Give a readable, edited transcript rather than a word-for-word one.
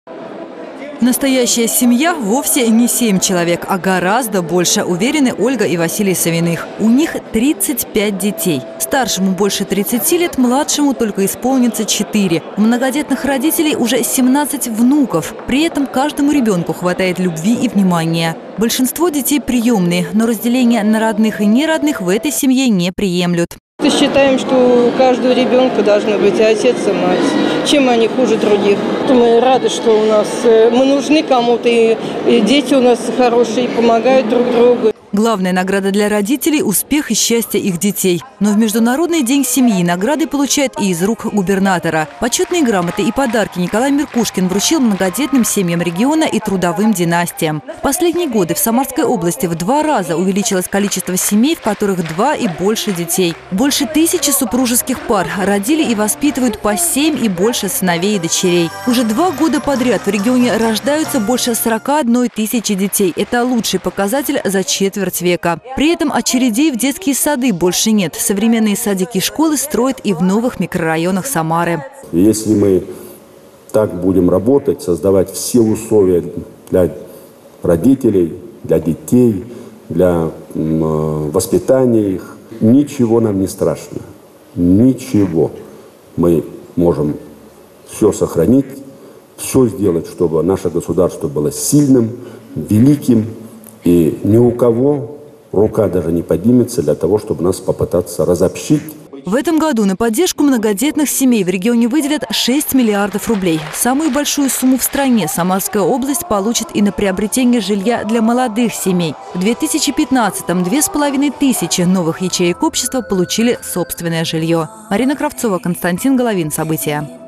Настоящая семья вовсе не 7 человек, а гораздо больше, уверены Ольга и Василий Савиных. У них 35 детей. Старшему больше 30 лет, младшему только исполнится 4. У многодетных родителей уже 17 внуков. При этом каждому ребенку хватает любви и внимания. Большинство детей приемные, но разделение на родных и неродных в этой семье не приемлют. Мы считаем, что у каждого ребенка должны быть и отец, и мать. Чем они хуже других? Мы рады, что у нас мы нужны кому-то, и дети у нас хорошие, помогают друг другу. Главная награда для родителей – успех и счастье их детей. Но в Международный день семьи награды получают и из рук губернатора. Почетные грамоты и подарки Николай Меркушкин вручил многодетным семьям региона и трудовым династиям. В последние годы в Самарской области в 2 раза увеличилось количество семей, в которых 2 и больше детей. Больше 1000 супружеских пар родили и воспитывают по 7 и больше сыновей и дочерей. Уже 2 года подряд в регионе рождаются больше 41 тысячи детей. Это лучший показатель за четверть века. При этом очередей в детские сады больше нет. Современные садики и школы строят и в новых микрорайонах Самары. Если мы так будем работать, создавать все условия для родителей, для детей, для воспитания их, ничего нам не страшно. Ничего. Мы можем все сохранить, все сделать, чтобы наше государство было сильным, великим. И ни у кого рука даже не поднимется для того, чтобы нас попытаться разобщить. В этом году на поддержку многодетных семей в регионе выделят 6 миллиардов рублей. Самую большую сумму в стране Самарская область получит и на приобретение жилья для молодых семей. В 2015-м 2500 новых ячеек общества получили собственное жилье. Марина Кравцова, Константин Головин. События.